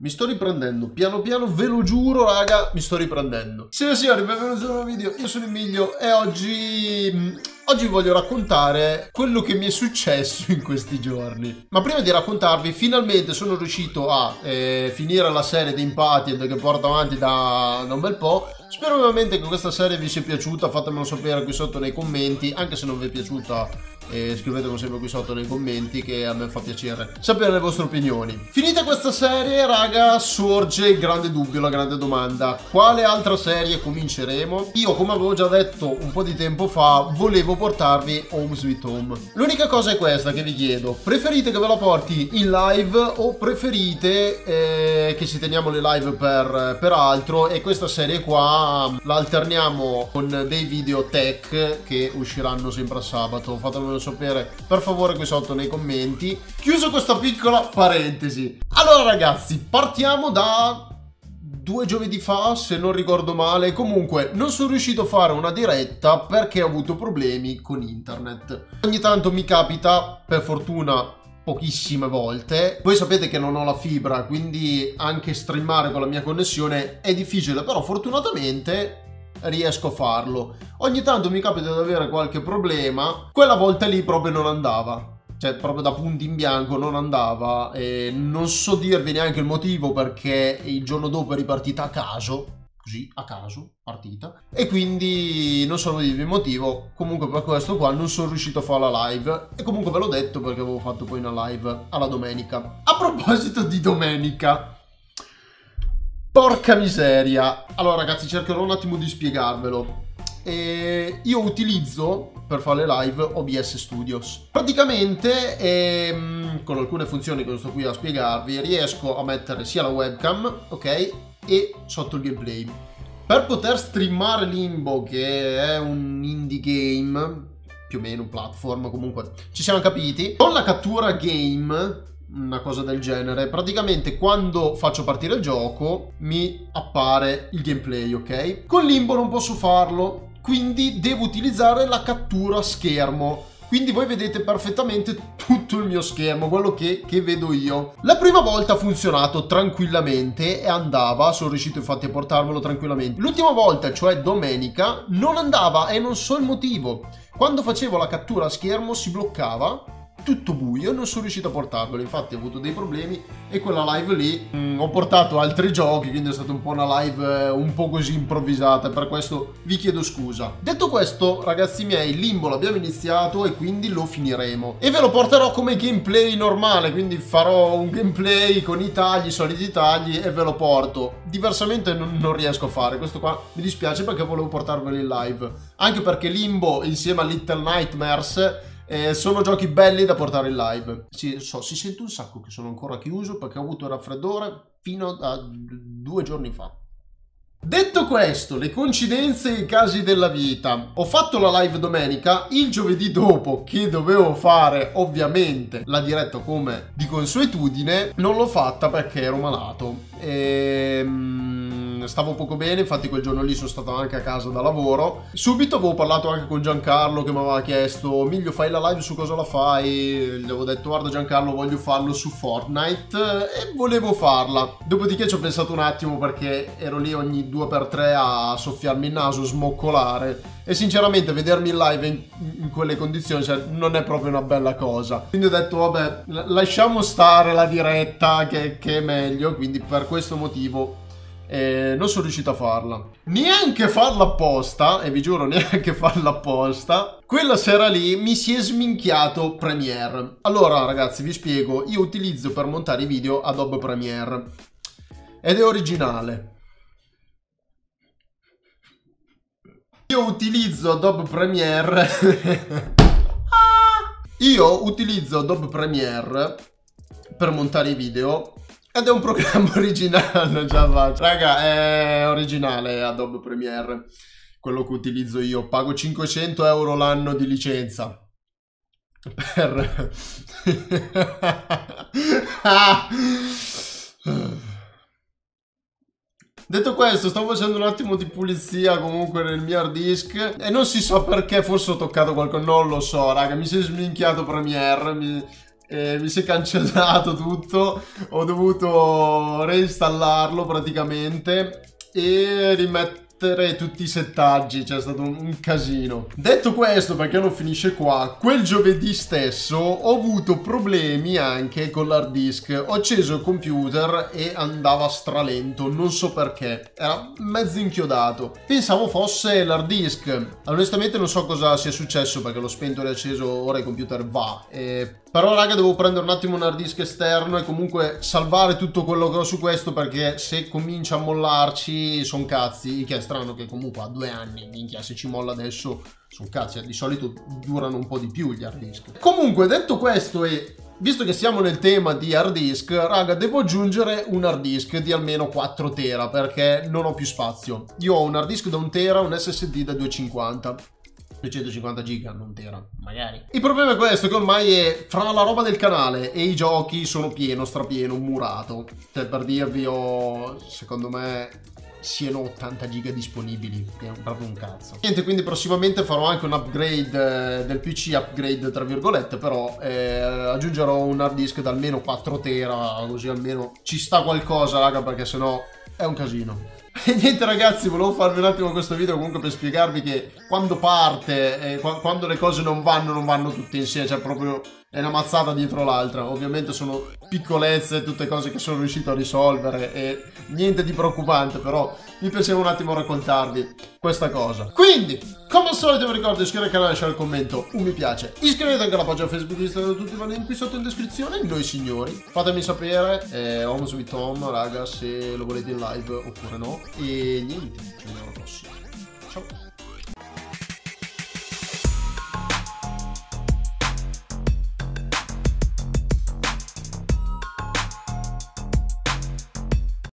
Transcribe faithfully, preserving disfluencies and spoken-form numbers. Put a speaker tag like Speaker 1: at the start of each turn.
Speaker 1: Mi sto riprendendo, piano piano, ve lo giuro raga, mi sto riprendendo. Signore e signori, benvenuti in un nuovo video, io sono Emilio e oggi... Oggi voglio raccontare quello che mi è successo in questi giorni. Ma prima di raccontarvi, finalmente sono riuscito a eh, finire la serie di Impatient che porto avanti da, da un bel po'. Spero ovviamente che questa serie vi sia piaciuta, fatemelo sapere qui sotto nei commenti. Anche se non vi è piaciuta, eh, scrivetemelo sempre qui sotto nei commenti, che a me fa piacere sapere le vostre opinioni. Finita questa serie, raga, sorge il grande dubbio, la grande domanda: quale altra serie cominceremo? Io, come avevo già detto un po' di tempo fa, volevo portarvi Home Sweet Home. L'unica cosa è questa che vi chiedo: preferite che ve la porti in live o preferite eh, che ci teniamo le live per, per altro, e questa serie qua la alterniamo con dei video tech che usciranno sempre a sabato? Fatemelo sapere per favore qui sotto nei commenti. Chiuso questa piccola parentesi, allora ragazzi, partiamo da due giovedì fa, se non ricordo male. Comunque non sono riuscito a fare una diretta perché ho avuto problemi con internet. Ogni tanto mi capita, per fortuna pochissime volte. Voi sapete che non ho la fibra, quindi anche streamare con la mia connessione è difficile, però fortunatamente riesco a farlo. Ogni tanto mi capita di avere qualche problema, quella volta lì proprio non andava. Cioè, proprio da punti in bianco non andava, e non so dirvi neanche il motivo, perché il giorno dopo è ripartita a caso, così a caso, partita, e quindi non so dirvi il motivo. Comunque per questo qua non sono riuscito a fare la live, e comunque ve l'ho detto perché avevo fatto poi una live alla domenica. A proposito di domenica, porca miseria, allora ragazzi, cercherò un attimo di spiegarvelo. E io utilizzo per fare le live O B S Studios. Praticamente ehm, con alcune funzioni che non sto qui a spiegarvi, riesco a mettere sia la webcam, ok, e sotto il gameplay. Per poter streamare Limbo, che è un indie game, più o meno un platform, comunque ci siamo capiti, con la cattura game, una cosa del genere, praticamente quando faccio partire il gioco mi appare il gameplay, ok? Con Limbo non posso farlo, quindi devo utilizzare la cattura schermo. Quindi voi vedete perfettamente tutto il mio schermo, quello che, che vedo io. La prima volta ha funzionato tranquillamente e andava, sono riuscito infatti a portarvelo tranquillamente. L'ultima volta, cioè domenica, non andava e non so il motivo. Quando facevo la cattura a schermo si bloccava, tutto buio, e non sono riuscito a portarvelo. Infatti ho avuto dei problemi, e quella live lì mh, ho portato altri giochi, quindi è stata un po' una live eh, un po' così improvvisata, per questo vi chiedo scusa. Detto questo, ragazzi miei, Limbo l'abbiamo iniziato e quindi lo finiremo, e ve lo porterò come gameplay normale, quindi farò un gameplay con i tagli, i soliti tagli, e ve lo porto. Diversamente non, non riesco a fare questo qua, mi dispiace, perché volevo portarvelo in live, anche perché Limbo insieme a Little Nightmares Eh, sono giochi belli da portare in live. Sì, so, si sente un sacco che sono ancora chiuso perché ho avuto il raffreddore fino a due giorni fa. Detto questo, le coincidenze e i casi della vita, ho fatto la live domenica. Il giovedì dopo, che dovevo fare ovviamente la diretta come di consuetudine, non l'ho fatta perché ero malato e stavo poco bene. Infatti quel giorno lì sono stato anche a casa da lavoro. Subito avevo parlato anche con Giancarlo, che mi aveva chiesto: Miglio, fai la live, su cosa la fai? Gli avevo detto: guarda Giancarlo, voglio farlo su Fortnite, e volevo farla. Dopodiché ci ho pensato un attimo, perché ero lì ogni due per tre a soffiarmi il naso, smoccolare, e sinceramente vedermi in live in, in quelle condizioni, cioè, non è proprio una bella cosa. Quindi ho detto vabbè, lasciamo stare la diretta, che, che è meglio. Quindi per questo motivo Eh, non sono riuscito a farla, neanche farla apposta, e vi giuro neanche farla apposta. Quella sera lì mi si è sminchiato Premiere. Allora ragazzi, vi spiego: io utilizzo per montare i video Adobe Premiere, ed è originale. Io utilizzo Adobe Premiere io utilizzo Adobe Premiere per montare i video, ed è un programma originale, già faccio. Raga, è originale Adobe Premiere, quello che utilizzo io. Pago cinquecento euro l'anno di licenza per... Detto questo, stavo facendo un attimo di pulizia comunque nel mio hard disk, e non si so perché, forse ho toccato qualcosa, non lo so raga, mi si è sminchiato Premiere, mi... e mi si è cancellato tutto, ho dovuto reinstallarlo praticamente e rimettere tutti i settaggi, c'è stato un, un casino. Detto questo, perché non finisce qua, quel giovedì stesso ho avuto problemi anche con l'hard disk, ho acceso il computer e andava stralento, non so perché, era mezzo inchiodato, pensavo fosse l'hard disk, onestamente non so cosa sia successo perché l'ho spento e riacceso, ora il computer va, e... però raga devo prendere un attimo un hard disk esterno e comunque salvare tutto quello che ho su questo, perché se comincia a mollarci son cazzi, che è strano che comunque a due anni, minchia, se ci molla adesso son cazzi, di solito durano un po' di più gli hard disk. Comunque detto questo, e visto che siamo nel tema di hard disk, raga, devo aggiungere un hard disk di almeno quattro tera perché non ho più spazio. Io ho un hard disk da un tera, un S S D da duecentocinquanta. duecentocinquanta giga, non tera, magari. Il problema è questo, che ormai è fra la roba del canale e i giochi sono pieno, strapieno, murato. Cioè, per dirvi, ho, secondo me, siano ottanta giga disponibili, che è proprio un cazzo. Niente, quindi prossimamente farò anche un upgrade eh, del P C, upgrade tra virgolette, però eh, aggiungerò un hard disk da almeno quattro tera, così almeno ci sta qualcosa, raga, perché sennò è un casino. E niente ragazzi, volevo farvi un attimo questo video comunque per spiegarvi che quando parte, eh, qu quando le cose non vanno, non vanno tutte insieme, cioè proprio è una mazzata dietro l'altra. Ovviamente sono piccolezze, tutte cose che sono riuscito a risolvere e niente di preoccupante, però mi piaceva un attimo raccontarvi questa cosa. Quindi, come al solito vi ricordo di iscrivervi al canale, lasciare il commento, un mi piace, iscrivetevi anche alla pagina Facebook e Instagram, tutti i link qui sotto in descrizione. Noi signori, fatemi sapere, eh, Homo Sweet Tom, raga, se lo volete in live oppure no. E niente, ci vediamo alla prossima. Ciao.